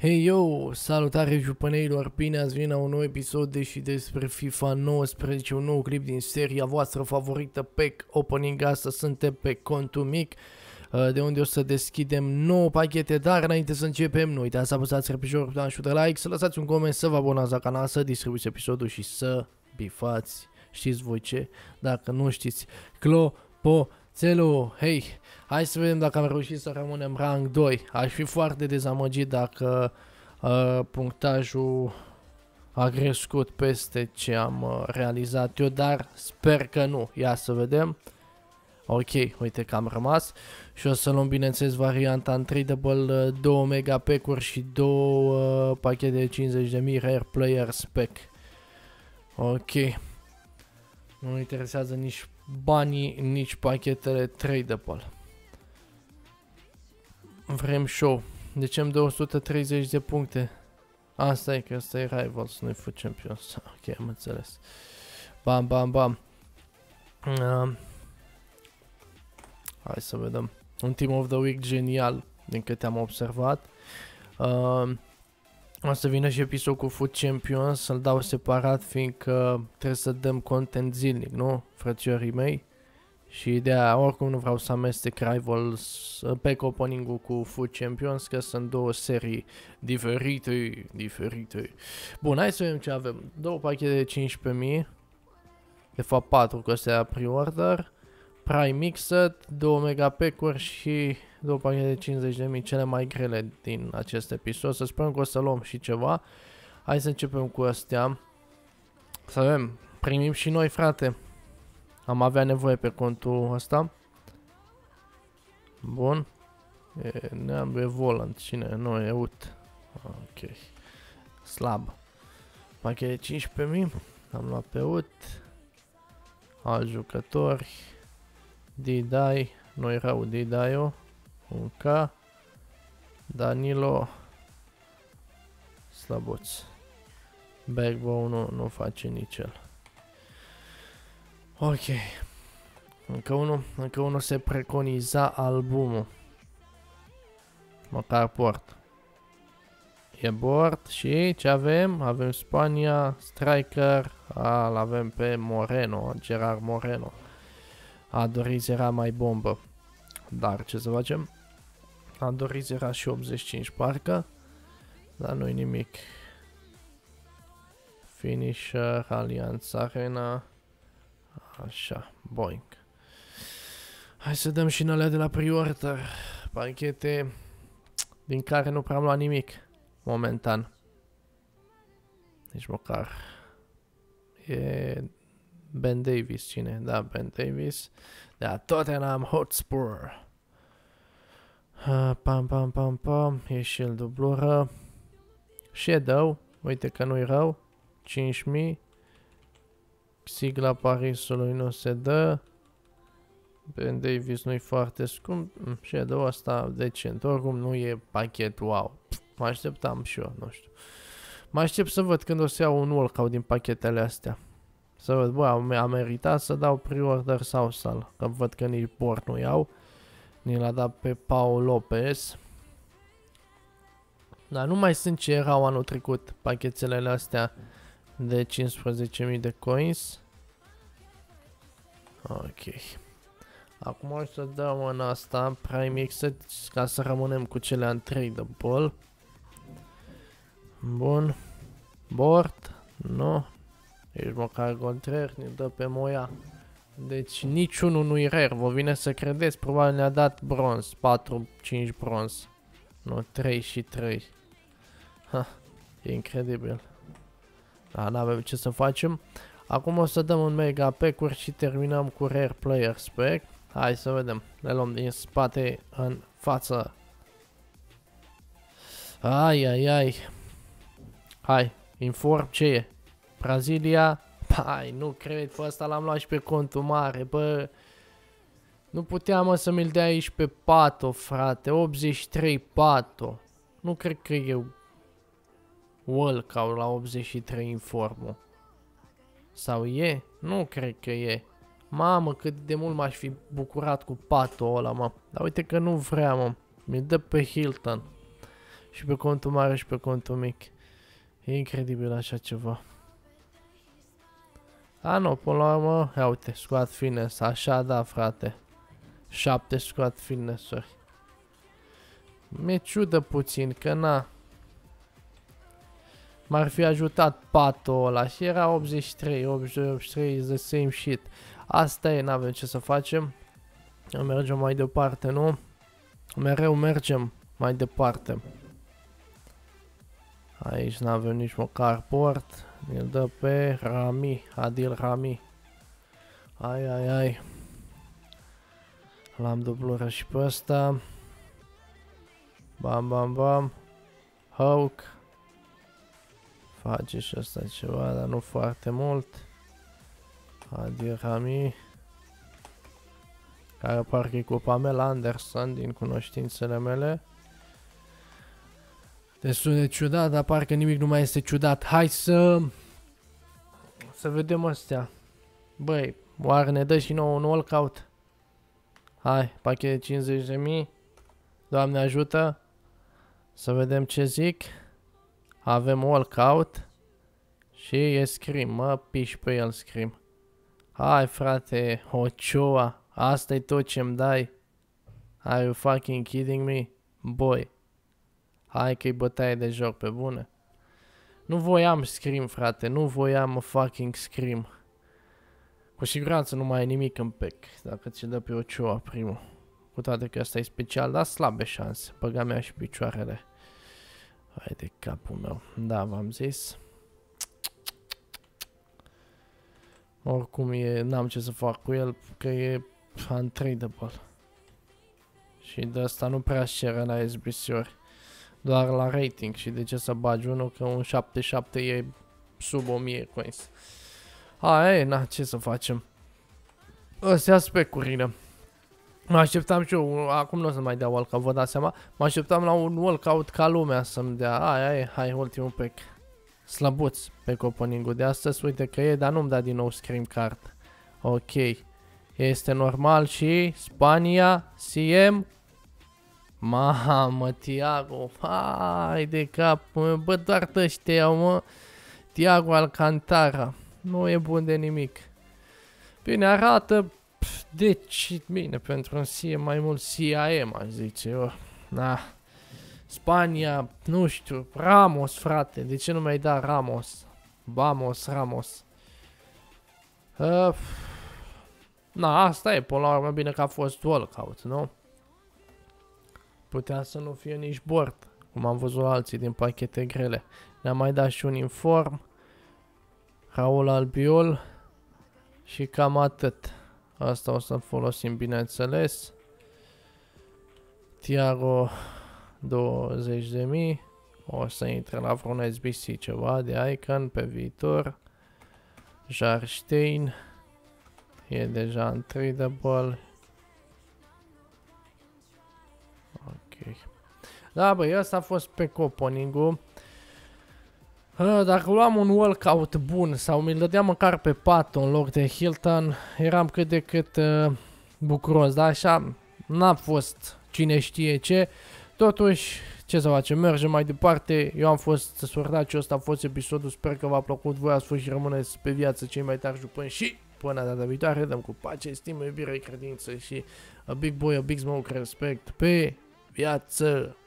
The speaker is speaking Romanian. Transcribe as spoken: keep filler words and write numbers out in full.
Hei yo, salutare jupăneilor, bine ați venit la un nou episod de și despre FIFA nouăsprezece, un nou clip din seria voastră favorită Pack Opening. Astăzi suntem pe contul mic, de unde o să deschidem nouă pachete, dar înainte să începem, nu uitați să apăsați repijorul, butonul de like, să lăsați un coment, să vă abonați la canal, să distribuiți episodul și să bifați, știți voi ce, dacă nu știți, clopoțelul. Hei, hai să vedem dacă am reușit să rămânem rang doi. Aș fi foarte dezamăgit dacă uh, punctajul a crescut peste ce am uh, realizat eu, dar sper că nu. Ia să vedem. Ok, uite că am rămas. Și o să luăm, bineînțeles, varianta Untradeable, uh, două mega pack-uri și două uh, pachete de cincizeci de mii Rare Players Pack. Ok. Nu interesează nici banii, nici pachetele Tradable. Vrem show. De ce îmi dă o sută treizeci de puncte? Asta e că asta e Rivals, nu-i Foot Champions. Ok, am înțeles. Bam, bam, bam. Uh, hai să vedem. Un Team of the Week genial, din câte am observat. Uh, o să vină și episod cu Foot Champions, să-l dau separat, fiindcă trebuie să dăm content zilnic, nu? Frățiorii mei. Și ideea, oricum nu vreau să amestec Rivals Pack Opening-ul cu Foot Champions, că sunt două serii diferite, diferite. Bun, hai să vedem ce avem. Două pachete de cincisprezece mii, de fapt patru, că astea pre-order, Prime Mixed, două mega pack-uri și două pachete de cincizeci de mii, cele mai grele din acest episod. Să sperăm că o să luăm și ceva. Hai să începem cu astea. Să vedem, primim și noi, frate. Am avea nevoie pe contul ăsta. Bun. E, ne-am e volant. Cine? Nu, e ut. Ok. Slab. Pachet de cincisprezece mii. Am luat pe ut. Alți jucători. Didai. Nu-i rău Didai-o. Un K. Danilo. Slăbuț. Backbone nu, nu face nici el. Ok. Încă unul, încă unul se preconiza albumul. Măcar port. E board și ce avem? Avem Spania, Striker, al avem pe Moreno, Gerard Moreno. Adoriz era mai bombă. Dar ce să facem? Adoriz era și optzeci și cinci parcă. Dar nu-i nimic. Finisher, Allianz Arena. Așa, boink. Hai să dăm și în alea de la pre-order. Pachete din care nu prea am luat nimic momentan. Nici măcar. E Ben Davis, cine? Da, Ben Davis. Da, Tottenham Hotspur. Uh, pam, pam, pam, pam. E și el dublură. Shadow. Uite că nu-i rău. cinci mii. Sigla Parisului nu se dă. Ben Davis nu-i foarte scump. Shadow ăsta decent. Oricum nu e pachet wow. Mă așteptam și eu, nu știu. Mă aștept să văd când o să iau un walkout din pachetele astea. Să văd, bă, a meritat să dau pre-order sau sal. Că văd că nici port nu iau. Ni l-a dat pe Paul Lopez. Dar nu mai sunt ce erau anul trecut pachetele astea de cincisprezece mii de coins. Ok. Acum o să dăm în asta Prime Mixed ca să rămânem cu cele Untradeable. Bun. Board. Nu. Ești măcar contrar, ne dă pe Moia. Deci niciunul nu-i rare. Vă vine să credeți, probabil ne-a dat bronz. patru cinci bronz. Nu, trei și trei. Ha, e incredibil. Da, n-avem ce să facem. Acum o să dăm un mega pack-uri și terminăm cu Rare Players Pack. Hai să vedem. Le luăm din spate în față. Ai, ai, ai. Hai, inform ce e. Brazilia. Hai, nu cred, pe ăsta l-am luat și pe contul mare, bă. Nu puteam, mă, să mi-l dea aici pe Pato, frate. optzeci și trei Pato. Nu cred că e walkout la optzeci și trei informul. Sau e? Nu cred că e. Mamă, cât de mult m-aș fi bucurat cu Pato ăla, mă. Dar uite că nu vrea, mă. Mi-l dă pe Hilton. Și pe contul mare și pe contul mic. E incredibil așa ceva. A, nu, până la urmă, ia uite, squat fitness, așa da, frate. șapte squat fitness-uri. Mi-e ciudă puțin, că na. M-ar fi ajutat patul ăla și era optzeci și trei, optzeci și doi, optzeci și trei, the same shit. Asta e, n-avem ce să facem. Mergem mai departe, nu? Mereu mergem mai departe. Aici n-avem nici măcar port. Ne dă pe Rami, Adil Rami. Ai, ai, ai. L-am dublură și pe ăsta. Bam, bam, bam. Hawk. Face și ăsta ceva, dar nu foarte mult. Adil Rami. Care parcă e cu Pamela Anderson din cunoștințele mele. Destul de ciudat, dar parcă nimic nu mai este ciudat. Hai să... Să vedem astea. Băi, oare ne dă și nouă un walkout? Hai, pachet de cincizeci de mii. Doamne ajută. Să vedem ce zic. Avem walkout. Și e Scream, mă piși pe el Scream. Hai frate, Ochoa. Asta e tot ce-mi dai. Are you fucking kidding me? Boy. Hai că-i bătaie de joc pe bune. Nu voiam Scream, frate. Nu voiam fucking Scream. Cu siguranță nu mai e nimic în pack. Dacă ți dă pe Ochoa primul. Cu toate că ăsta e special, dar slabe șanse. Băga mea și picioarele. Hai de capul meu. Da, v-am zis. Oricum e, n-am ce să fac cu el, că e untradable. Și de asta nu prea cere la S B C-uri. Doar la rating. Și de ce să bagi unul, că un șaptezeci și șapte e sub o mie coins. Aia e, na, ce să facem. Astea specurile. Mă așteptam și eu, acum nu o să mai dea walkout, vă dați seama. Mă așteptam la un walkout ca lumea să-mi dea. Aia e, hai, ultimul pack. Slăbuț pe opening-ul de astăzi, uite că e, dar nu-mi da din nou Scream Card. Ok. Este normal și Spania, C M. Mamă, Thiago, hai de cap, mă, bă, doar ăștia, mă. Thiago Alcantara, nu e bun de nimic. Bine, arată, pf, deci, bine, pentru un C M mai mult C A M, aș zice eu. Na. Spania, nu știu, Ramos, frate, de ce nu mi-ai dat Ramos? Vamos, Ramos. Uh, na, asta e, până la urmă, bine că a fost walkout, nu? Putea să nu fie nici board, cum am văzut alții din pachete grele. Ne-am mai dat și un inform. Raul Albiol. Și cam atât. Asta o să-l folosim, bineînțeles. Thiago douăzeci de mii. O să intre la vreun S B C ceva de icon pe viitor. Jarstein. E deja untradable. Ok. Da, băi, ăsta a fost pe opening-ul. Dacă luam un walkout bun sau mi-l dădeam măcar pe Pato în loc de Hilton, eram cât de cât uh, bucuros, dar așa n-a fost cine știe ce. Totuși, ce să facem, mergem mai departe. Eu am fost Sordaciu, ăsta a fost episodul, sper că v-a plăcut, voi ați fost și rămâneți pe viață cei mai tari jupâni și până data viitoare, dăm cu pace, stimă, iubire, credință și a big boy, a big smoke, respect pe viață.